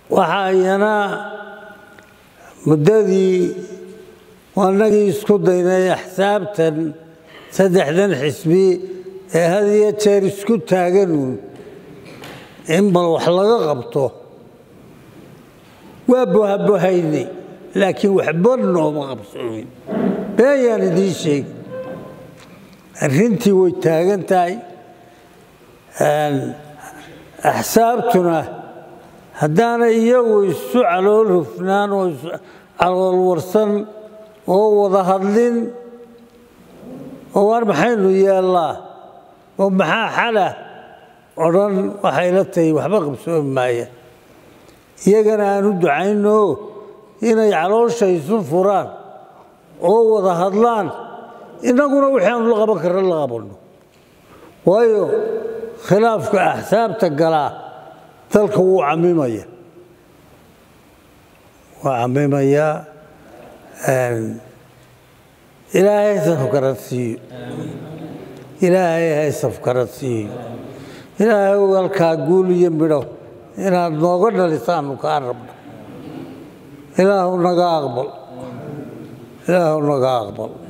waxaayana muddadii waanagii isku daynay axsaabtan saddexdan xisbi ee had iyo jeer isku taaganuun in bal wax laga qabto waa bohabohaynay laakiin waxba nooma qabsoomin beeyaan idiin sheegi arrintii way taagan tahay axsaabtuna haddaana iyagu isu calool hufnaan oo calool warsan oo wada hadlin oo war maxaynu yeellaa oo maxaa xala odhan waxay la tahay waxba qabsoomi maaya iyagana aan u ducayno inay caloosha isu furaan oo wada hadlaan innaguna wixii aanu la qaban karna la qabanno waayo khilaafka axsaabta galaa dalka wuu camimaya ilaahay safkarad siiyo ilaahay halkaa guul iyo midho inaad nooga dhalisaanu kaa rabno ilaahu naga aqbal